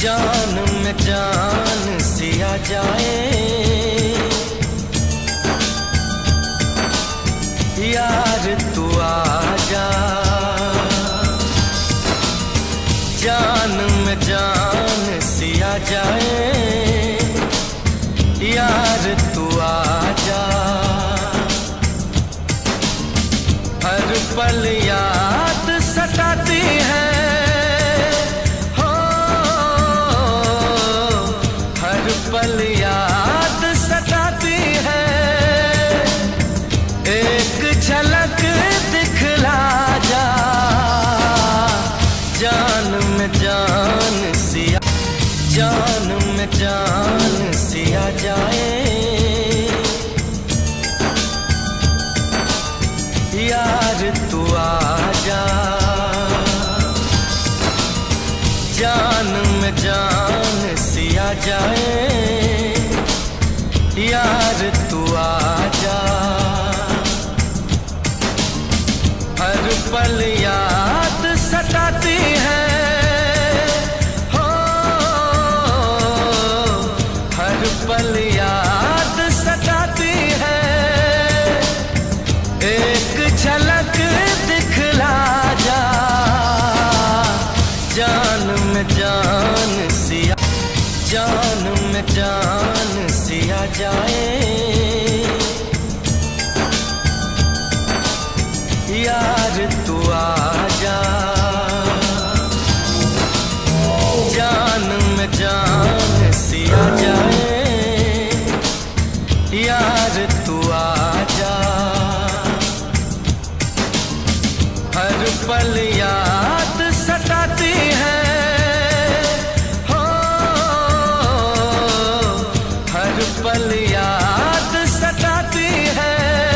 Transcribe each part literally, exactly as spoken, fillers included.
जान में जान सिया जाए, यार तू आजा। जान में जान सिया जाए, यार तू आजा। हर पल याद सताती है, पल याद सताती है। एक झलक दिखला जा, जान में जान सिया, जान में जान सिया जाए, यार तू आजा। जान में जान सिया जाए, यार तू आजा। हर पल याद सताती है, हो हर पल याद सताती है। एक झलक दिखला जा, जान में जान सिया, जान में जान सिया जाए, यार तू आजा। जान में जान सिया जाए, यार तू आजा। हर पल याद सताती है, पल याद सताती है।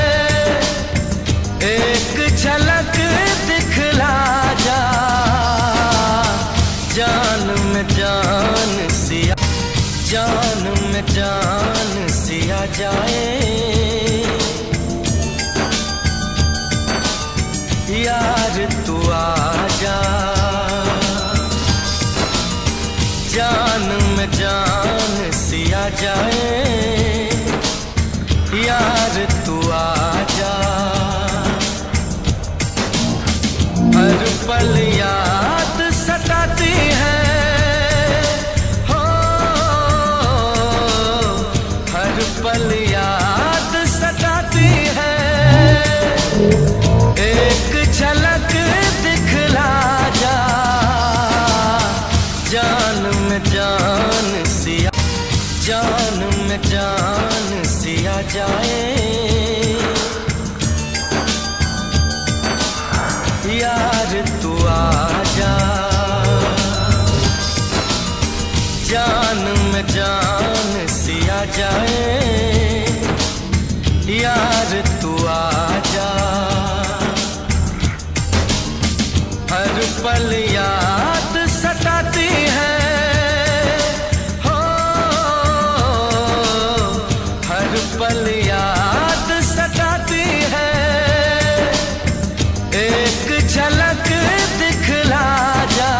एक झलक दिखला जा, जान में जान सिया, जान में जान सिया जाए, यार तू आजा। जान में जान सिया जाए, यार तू आजा। हर पल याद सताती है, हो हर पल याद सताती है। एक झलक दिखला जा, जान में जान सिया, जान में जान सिया जाए, यार तू आजा। जान में जान सिया जाए, यार तू आजा। हर पल याद सताती है, पल याद सताती है। एक झलक दिखला जा,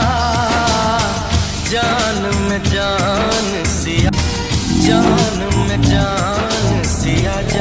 जान में जान सिया, जान में जान सिया।